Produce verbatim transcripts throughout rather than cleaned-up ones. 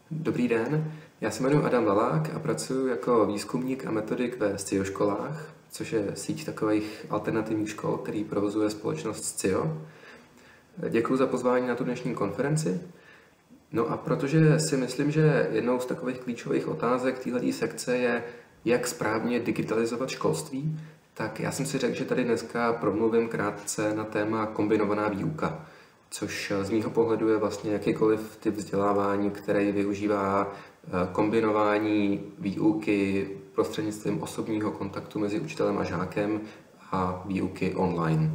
Dobrý den, já se jmenuji Adam Lalák a pracuji jako výzkumník a metodik ve Scio školách, což je síť takových alternativních škol, který provozuje společnost Scio. Děkuji za pozvání na tu dnešní konferenci. No a protože si myslím, že jednou z takových klíčových otázek této sekce je, jak správně digitalizovat školství, tak já jsem si řekl, že tady dneska promluvím krátce na téma kombinovaná výuka, což z mýho pohledu je vlastně jakýkoliv typ vzdělávání, který využívá kombinování výuky prostřednictvím osobního kontaktu mezi učitelem a žákem a výuky online.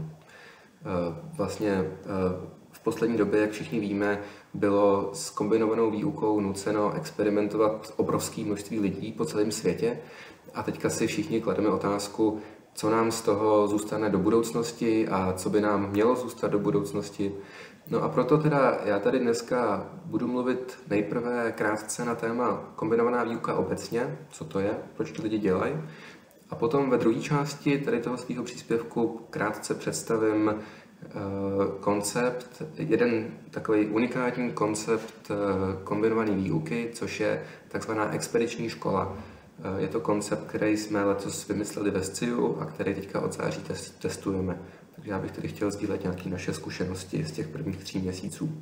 Vlastně v poslední době, jak všichni víme, bylo s kombinovanou výukou nuceno experimentovat obrovské množství lidí po celém světě a teďka si všichni klademe otázku, co nám z toho zůstane do budoucnosti a co by nám mělo zůstat do budoucnosti. No a proto teda já tady dneska budu mluvit nejprve krátce na téma kombinovaná výuka obecně, co to je, proč to lidi dělají. A potom ve druhé části tady toho svého příspěvku krátce představím uh, koncept, jeden takový unikátní koncept uh, kombinované výuky, což je takzvaná expediční škola. Je to koncept, který jsme letos vymysleli ve Sciu a který teďka od září testujeme. Takže já bych tedy chtěl sdílet nějaké naše zkušenosti z těch prvních tří měsíců.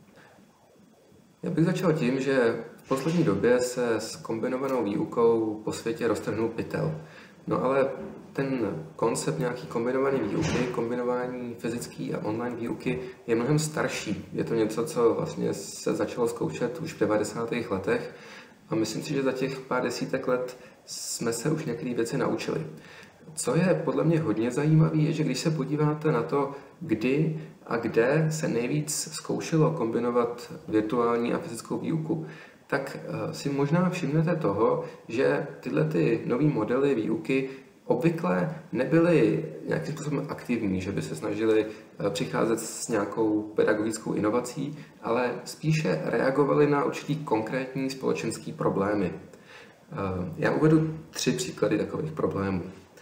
Já bych začal tím, že v poslední době se s kombinovanou výukou po světě roztrhnul pytel. No ale ten koncept nějaký kombinované výuky, kombinování fyzické a online výuky je mnohem starší. Je to něco, co vlastně se začalo zkoušet už v devadesátých letech. A myslím si, že za těch pár desítek let jsme se už některé věci naučili. Co je podle mě hodně zajímavé, je, že když se podíváte na to, kdy a kde se nejvíc zkoušelo kombinovat virtuální a fyzickou výuku, tak si možná všimnete toho, že tyhle ty nové modely výuky obvykle nebyly nějakým způsobem aktivní, že by se snažili přicházet s nějakou pedagogickou inovací, ale spíše reagovali na určitý konkrétní společenský problémy. Já uvedu tři příklady takových problémů.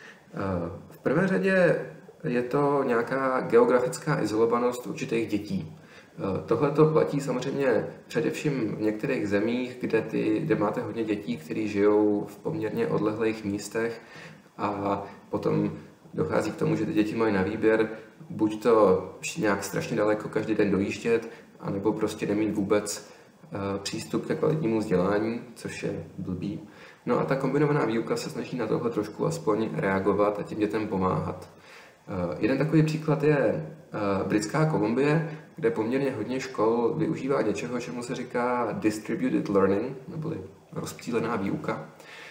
V prvé řadě je to nějaká geografická izolovanost určitých dětí. Tohle to platí samozřejmě především v některých zemích, kde, ty, kde máte hodně dětí, které žijou v poměrně odlehlých místech, a potom dochází k tomu, že ty děti mají na výběr buď to nějak strašně daleko každý den dojíždět, anebo prostě nemít vůbec uh, přístup ke kvalitnímu vzdělání, což je blbý. No a ta kombinovaná výuka se snaží na tohle trošku aspoň reagovat a těm dětem pomáhat. Uh, jeden takový příklad je uh, Britská Kolumbie, kde poměrně hodně škol využívá něčeho, čemu se říká distributed learning, neboli rozptýlená výuka.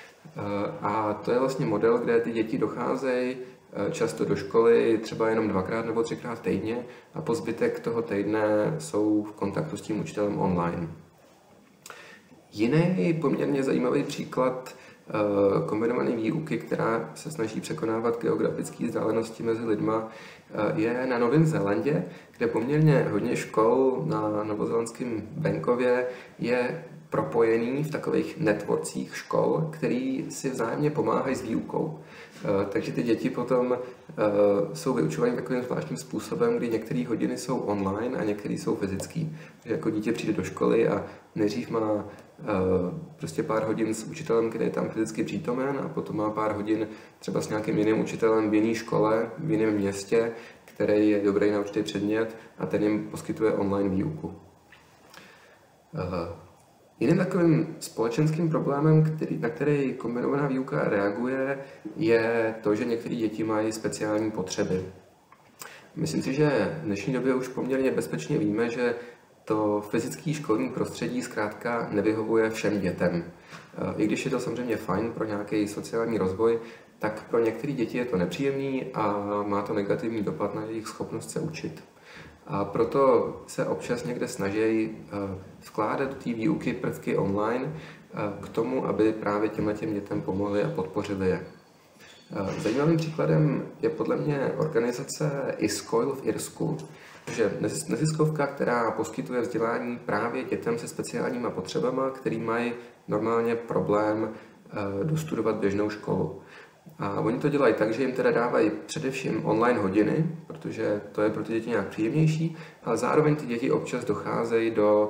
A to je vlastně model, kde ty děti docházejí často do školy třeba jenom dvakrát nebo třikrát týdně a po zbytek toho týdne jsou v kontaktu s tím učitelem online. Jiný poměrně zajímavý příklad kombinované výuky, která se snaží překonávat geografické vzdálenosti mezi lidma, je na Novém Zélandě, kde poměrně hodně škol na novozélandském venkově je propojený v takových networkcích škol, který si vzájemně pomáhají s výukou. Takže ty děti potom jsou vyučovány takovým zvláštním způsobem, kdy některé hodiny jsou online a některé jsou fyzický. Takže jako dítě přijde do školy a nejdřív má prostě pár hodin s učitelem, který je tam fyzicky přítomen, a potom má pár hodin třeba s nějakým jiným učitelem v jiné škole, v jiném městě, který je dobrý na určitý předmět a ten jim poskytuje online výuku. Jiným takovým společenským problémem, který, na který kombinovaná výuka reaguje, je to, že některé děti mají speciální potřeby. Myslím si, že v dnešní době už poměrně bezpečně víme, že to fyzické školní prostředí zkrátka nevyhovuje všem dětem. I když je to samozřejmě fajn pro nějaký sociální rozvoj, tak pro některé děti je to nepříjemný a má to negativní dopad na jejich schopnost se učit. A proto se občas někde snaží vkládat do té výuky prvky online k tomu, aby právě těmhle těm dětem pomohli a podpořili je. Zajímavým příkladem je podle mě organizace ISKOIL v Irsku, že neziskovka, která poskytuje vzdělání právě dětem se speciálníma potřebama, který mají normálně problém dostudovat běžnou školu. A oni to dělají tak, že jim teda dávají především online hodiny, protože to je pro ty děti nějak příjemnější, ale zároveň ty děti občas docházejí do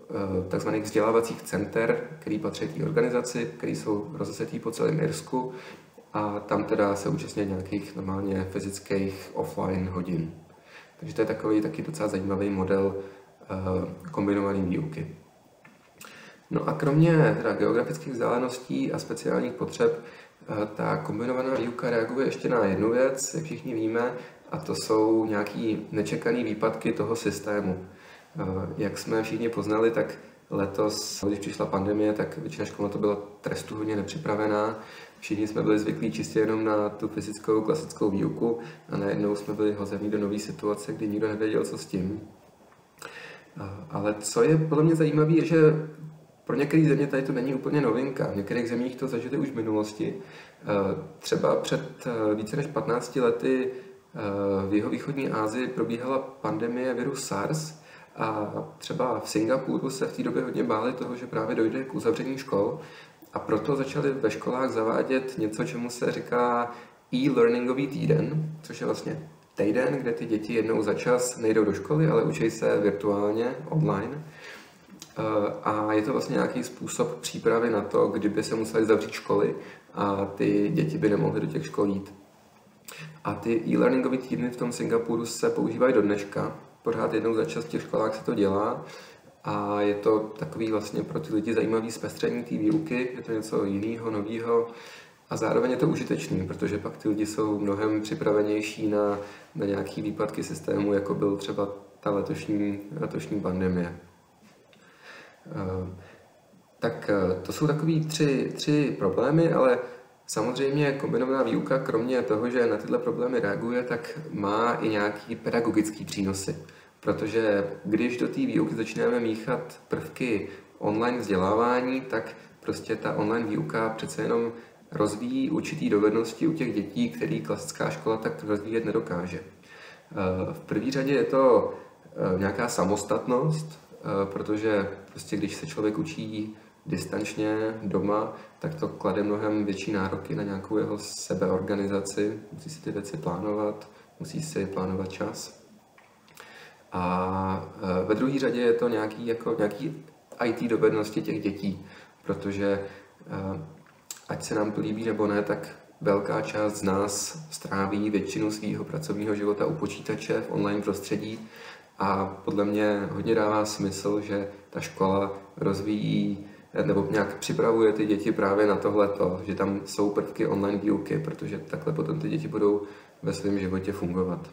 takzvaných vzdělávacích center, který patří té organizaci, které jsou rozesetý po celém Irsku a tam teda se účastní nějakých normálně fyzických offline hodin. Takže to je takový taky docela zajímavý model kombinované výuky. No a kromě teda geografických vzdáleností a speciálních potřeb, ta kombinovaná výuka reaguje ještě na jednu věc, jak všichni víme, a to jsou nějaký nečekané výpadky toho systému. Jak jsme všichni poznali, tak letos, když přišla pandemie, tak většina škol na to byla trestuhodně nepřipravená. Všichni jsme byli zvyklí čistě jenom na tu fyzickou klasickou výuku a najednou jsme byli hození do nové situace, kdy nikdo nevěděl, co s tím. Ale co je podle mě zajímavé, je, že pro některé země tady to není úplně novinka. V některých zemích to zažili už v minulosti. Třeba před více než patnácti lety v jihovýchodní Asii probíhala pandemie viru SARS a třeba v Singapuru se v té době hodně báli toho, že právě dojde k uzavření škol a proto začali ve školách zavádět něco, čemu se říká e-learningový týden, což je vlastně týden, kde ty děti jednou za čas nejdou do školy, ale učí se virtuálně, online. A je to vlastně nějaký způsob přípravy na to, kdyby se museli zavřít školy a ty děti by nemohly do těch škol jít. A ty e-learningové týdny v tom Singapuru se používají do dneška. Pořád jednou za čas v těch školách se to dělá a je to takový vlastně pro ty lidi zajímavý zpestření té výuky, je to něco jiného, nového a zároveň je to užitečný, protože pak ty lidi jsou mnohem připravenější na, na nějaké výpadky systému, jako byl třeba ta letošní, letošní pandemie. Tak to jsou takový tři, tři problémy, ale samozřejmě kombinovaná výuka, kromě toho, že na tyhle problémy reaguje, tak má i nějaký pedagogický přínosy. Protože když do té výuky začneme míchat prvky online vzdělávání, tak prostě ta online výuka přece jenom rozvíjí určitý dovednosti u těch dětí, který klasická škola tak rozvíjet nedokáže. V první řadě je to nějaká samostatnost, protože prostě když se člověk učí distančně doma, tak to klade mnohem větší nároky na nějakou jeho sebeorganizaci. Musí si ty věci plánovat, musí si plánovat čas. A ve druhé řadě je to nějaký, jako, nějaký í té dovednosti těch dětí, protože ať se nám to líbí nebo ne, tak velká část z nás stráví většinu svého pracovního života u počítače v online prostředí a podle mě hodně dává smysl, že ta škola rozvíjí nebo nějak připravuje ty děti právě na tohleto, že tam jsou prvky online výuky, protože takhle potom ty děti budou ve svém životě fungovat.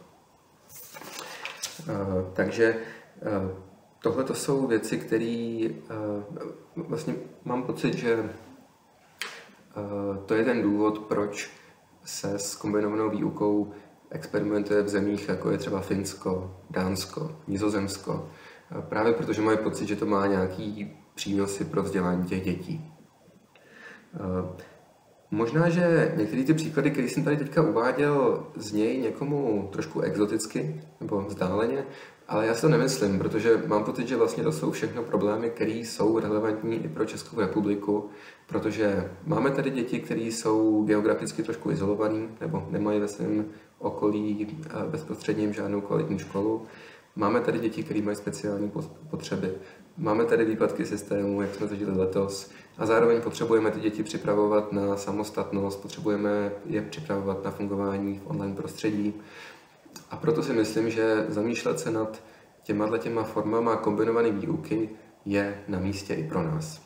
Uh, takže uh, tohle to jsou věci, které uh, vlastně mám pocit, že uh, to je ten důvod, proč se s kombinovanou výukou experimentuje v zemích, jako je třeba Finsko, Dánsko, Nizozemsko, uh, právě protože mají pocit, že to má nějaký přínosy pro vzdělání těch dětí. Uh, Možná, že některé ty příklady, které jsem tady teďka uváděl, znějí někomu trošku exoticky nebo vzdáleně, ale já si to nemyslím, protože mám pocit, že vlastně to jsou všechno problémy, které jsou relevantní i pro Českou republiku, protože máme tady děti, které jsou geograficky trošku izolované nebo nemají ve svém okolí bezprostředně žádnou kvalitní školu. Máme tady děti, které mají speciální potřeby. Máme tady výpadky systému, jak jsme zažili letos. A zároveň potřebujeme ty děti připravovat na samostatnost, potřebujeme je připravovat na fungování v online prostředí. A proto si myslím, že zamýšlet se nad těma těma formama kombinované výuky je na místě i pro nás.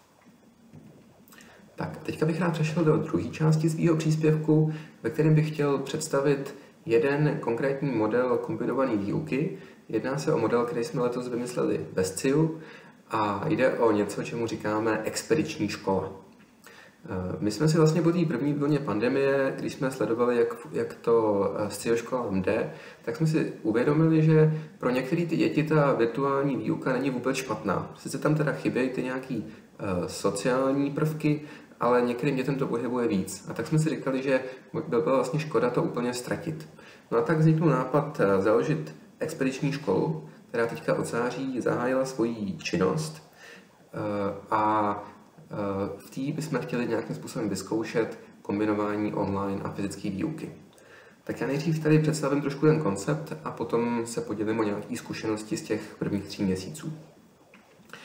Tak, teďka bych rád přešel do druhé části svého příspěvku, ve kterém bych chtěl představit jeden konkrétní model kombinované výuky. Jedná se o model, který jsme letos vymysleli ve S C I U a jde o něco, čemu říkáme expediční škola. My jsme si vlastně po té první vlně pandemie, když jsme sledovali, jak, jak to S C I O školám jde, tak jsme si uvědomili, že pro některé ty děti ta virtuální výuka není vůbec špatná. Sice tam teda chybějí ty nějaký uh, sociální prvky, ale některým dětem to pohybuje víc. A tak jsme si říkali, že by byla vlastně škoda to úplně ztratit. No a tak vznikl nápad založit expediční školu, která teďka od září zahájila svoji činnost a v té bychom chtěli nějakým způsobem vyzkoušet kombinování online a fyzické výuky. Tak já nejdřív tady představím trošku ten koncept a potom se podělím o nějaké zkušenosti z těch prvních tří měsíců.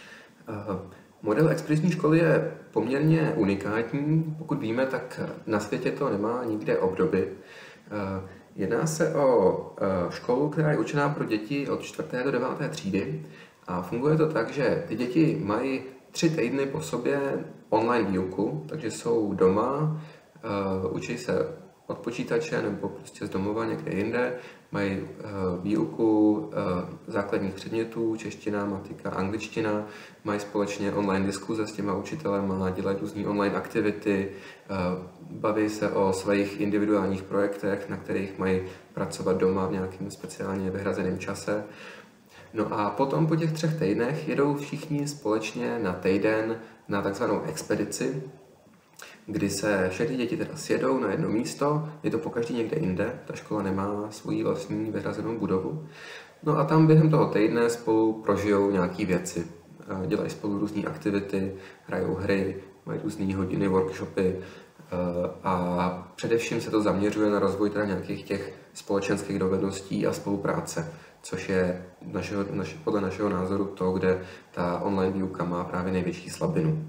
Model expediční školy je poměrně unikátní. Pokud víme, tak na světě to nemá nikde obdoby. Jedná se o školu, která je určená pro děti od čtvrté do deváté třídy a funguje to tak, že ty děti mají tři týdny po sobě online výuku, takže jsou doma, učí se od počítače nebo prostě z domova někde jinde, mají výuku základních předmětů, čeština, matika, angličtina, mají společně online diskuze s těma učitelema, dělají různé online aktivity, baví se o svých individuálních projektech, na kterých mají pracovat doma v nějakém speciálně vyhrazeném čase. No a potom po těch třech týdnech jedou všichni společně na týden na takzvanou expedici, kdy se všechny děti teda sjedou na jedno místo, je to pokaždý někde jinde, ta škola nemá svoji vlastní vyhrazenou budovu. No a tam během toho týdne spolu prožijou nějaké věci. Dělají spolu různé aktivity, hrajou hry, mají různé hodiny, workshopy a především se to zaměřuje na rozvoj teda nějakých těch společenských dovedností a spolupráce, což je našeho, naše, podle našeho názoru to, kde ta online výuka má právě největší slabinu.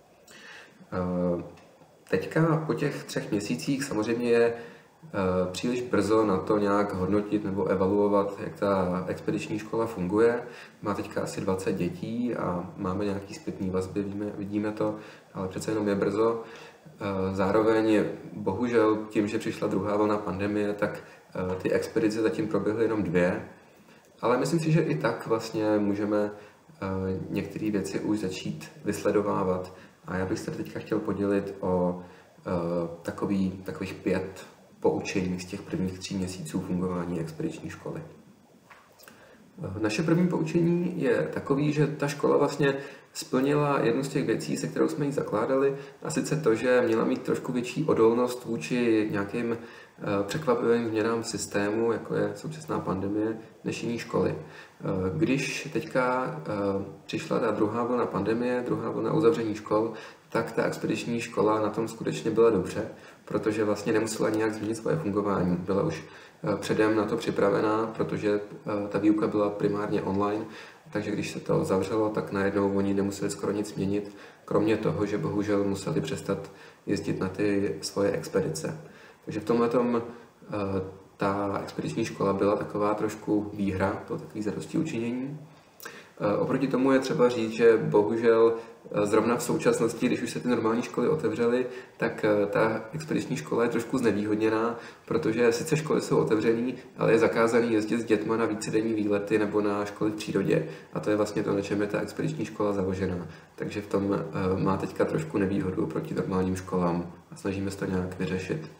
Teďka po těch třech měsících samozřejmě je příliš brzo na to nějak hodnotit nebo evaluovat, jak ta expediční škola funguje. Má teďka asi dvacet dětí a máme nějaký zpětný vazby, víme, vidíme to, ale přece jenom je brzo. Zároveň bohužel tím, že přišla druhá vlna pandemie, tak ty expedice zatím proběhly jenom dvě. Ale myslím si, že i tak vlastně můžeme některé věci už začít vysledovávat. A já bych se teďka chtěl podělit o takový, takových pět poučení z těch prvních tří měsíců fungování expediční školy. Naše první poučení je takový, že ta škola vlastně splnila jednu z těch věcí, se kterou jsme ji zakládali, a sice to, že měla mít trošku větší odolnost vůči nějakým překvapivým změnám systému, jako je současná pandemie, než jiné školy. Když teďka přišla ta druhá vlna pandemie, druhá vlna uzavření škol, tak ta expediční škola na tom skutečně byla dobře, protože vlastně nemusela nějak změnit svoje fungování. Byla už předem na to připravená, protože ta výuka byla primárně online, takže když se to zavřelo, tak najednou oni nemuseli skoro nic měnit, kromě toho, že bohužel museli přestat jezdit na ty svoje expedice. Takže v tomhletom ta expediční škola byla taková trošku výhra, to takový zadosti učinění. Oproti tomu je třeba říct, že bohužel zrovna v současnosti, když už se ty normální školy otevřely, tak ta expediční škola je trošku znevýhodněná, protože sice školy jsou otevřený, ale je zakázaný jezdit s dětma na vícedenní výlety nebo na školy v přírodě. A to je vlastně to, na čem je ta expediční škola založená. Takže v tom má teďka trošku nevýhodu proti normálním školám a snažíme se to nějak vyřešit.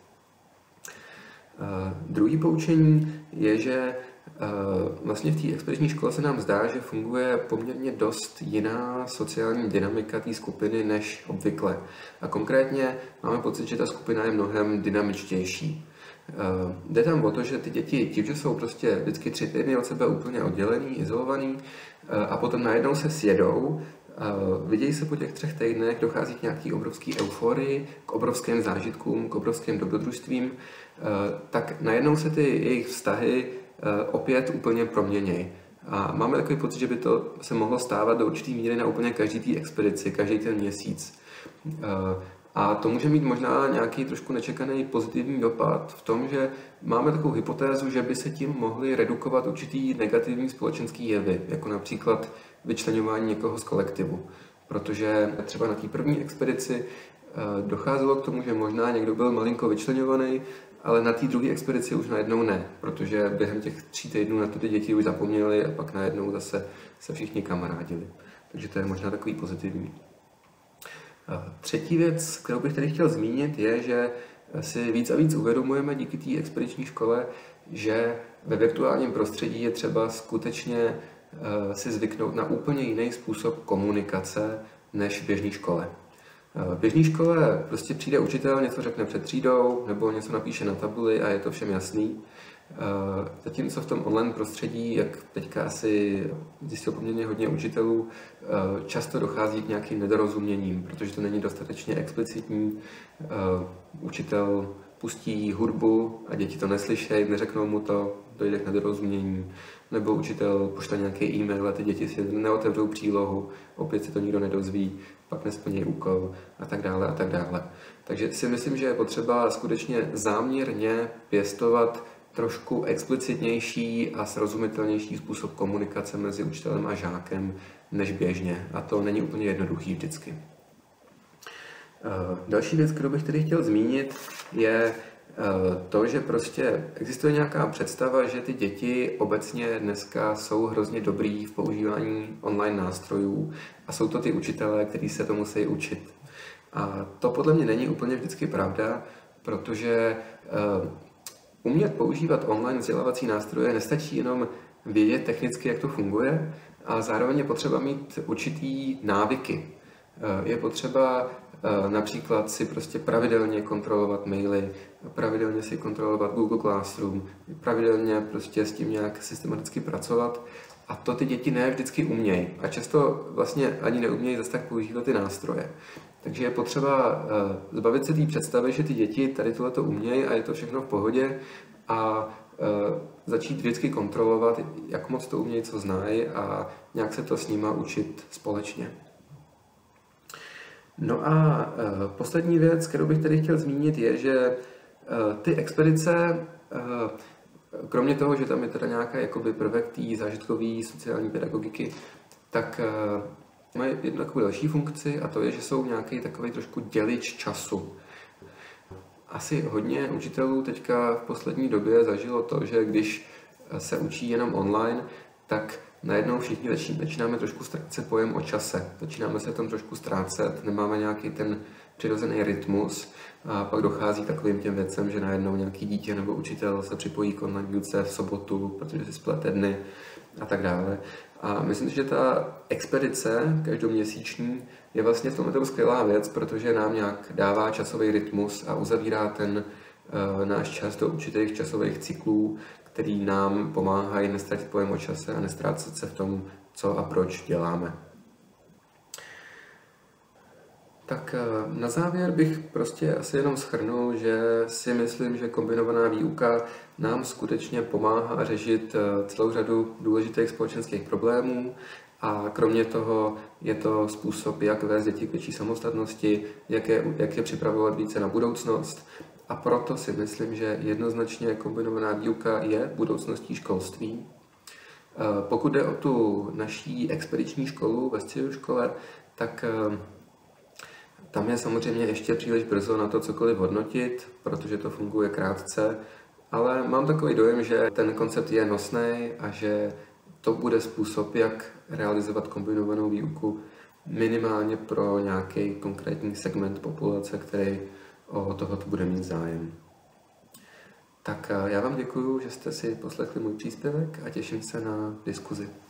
Druhý poučení je, že vlastně v té expediční škole se nám zdá, že funguje poměrně dost jiná sociální dynamika té skupiny než obvykle. A konkrétně máme pocit, že ta skupina je mnohem dynamičtější. Jde tam o to, že ty děti, tím, že jsou prostě vždycky tři týdny od sebe úplně oddělený, izolovaný, a potom najednou se sjedou, vidějí se po těch třech týdnech, dochází k nějaký obrovský euforii, k obrovským zážitkům, k obrovským dobrodružstvím, tak najednou se ty jejich vztahy opět úplně proměnějí. A máme takový pocit, že by to se mohlo stávat do určitý míry na úplně každý té expedici, každý ten měsíc. A to může mít možná nějaký trošku nečekaný pozitivní dopad v tom, že máme takovou hypotézu, že by se tím mohly redukovat určitý negativní společenský jevy, jako například vyčleňování někoho z kolektivu. Protože třeba na té první expedici docházelo k tomu, že možná někdo byl malinko vyčleňovaný, ale na té druhé expedici už najednou ne, protože během těch tří týdnů na to ty děti už zapomněli a pak najednou zase se všichni kamarádili. Takže to je možná takový pozitivní. Třetí věc, kterou bych tady chtěl zmínit, je, že si víc a víc uvědomujeme díky té expediční škole, že ve virtuálním prostředí je třeba skutečně si zvyknout na úplně jiný způsob komunikace než v běžné škole. V běžné škole prostě přijde učitel, něco řekne před třídou nebo něco napíše na tabuli a je to všem jasný. Zatímco v tom online prostředí, jak teďka asi zjistil poměrně hodně učitelů, často dochází k nějakým nedorozuměním, protože to není dostatečně explicitní. Učitel pustí hudbu a děti to neslyšejí, neřeknou mu to, dojde k nedorozumění, nebo učitel pošle nějaký e-mail a ty děti si neotevřou přílohu, opět si to nikdo nedozví, pak nesplní úkol a tak dále a tak dále. Takže si myslím, že je potřeba skutečně záměrně pěstovat trošku explicitnější a srozumitelnější způsob komunikace mezi učitelem a žákem než běžně. A to není úplně jednoduchý vždycky. Další věc, kterou bych tedy chtěl zmínit, je to, že prostě existuje nějaká představa, že ty děti obecně dneska jsou hrozně dobrý v používání online nástrojů a jsou to ty učitelé, kteří se to musí učit. A to podle mě není úplně vždycky pravda, protože umět používat online vzdělávací nástroje nestačí jenom vědět technicky, jak to funguje, ale zároveň je potřeba mít určitý návyky. Je potřeba například si prostě pravidelně kontrolovat maily, pravidelně si kontrolovat Google Classroom, pravidelně prostě s tím nějak systematicky pracovat. A to ty děti ne vždycky umějí. A často vlastně ani neumějí zase tak používat ty nástroje. Takže je potřeba zbavit se té představy, že ty děti tady tohleto umějí a je to všechno v pohodě a začít vždycky kontrolovat, jak moc to umějí, co znají a nějak se to s nima učit společně. No a poslední věc, kterou bych tady chtěl zmínit, je, že ty expedice, kromě toho, že tam je teda nějaká jakoby prvek té zážitkové sociální pedagogiky, tak mají jednu takovou další funkci a to je, že jsou nějaký takový trošku dělič času. Asi hodně učitelů teďka v poslední době zažilo to, že když se učí jenom online, tak najednou všichni začínáme trošku ztrácet pojem o čase. Začínáme se tam trošku ztrácet, nemáme nějaký ten přirozený rytmus a pak dochází k takovým těm věcem, že najednou nějaký dítě nebo učitel se připojí k online výuce v sobotu, protože si splete dny a tak dále. A myslím si, že ta expedice každoměsíční je vlastně v tomhle skvělá věc, protože nám nějak dává časový rytmus a uzavírá ten uh, náš čas do určitých časových cyklů, který nám pomáhají nestratit pojem o čase a nestrácet se v tom, co a proč děláme. Tak na závěr bych prostě asi jenom shrnul, že si myslím, že kombinovaná výuka nám skutečně pomáhá řešit celou řadu důležitých společenských problémů a kromě toho je to způsob, jak vést děti k větší samostatnosti, jak je, jak je připravovat více na budoucnost. A proto si myslím, že jednoznačně kombinovaná výuka je budoucností školství. Pokud jde o tu naší expediční školu ve Scio škole, tak tam je samozřejmě ještě příliš brzo na to cokoliv hodnotit, protože to funguje krátce, ale mám takový dojem, že ten koncept je nosný a že to bude způsob, jak realizovat kombinovanou výuku minimálně pro nějaký konkrétní segment populace, který o tohoto bude mít zájem. Tak já vám děkuju, že jste si poslechli můj příspěvek a těším se na diskuzi.